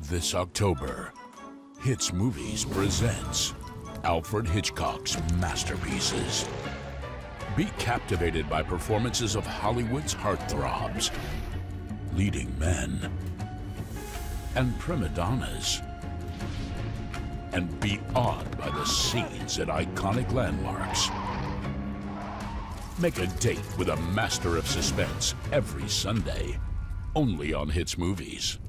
This October, Hits Movies presents Alfred Hitchcock's masterpieces. Be captivated by performances of Hollywood's heartthrobs, leading men, and prima donnas. And be awed by the scenes at iconic landmarks. Make a date with a master of suspense every Sunday, only on Hits Movies.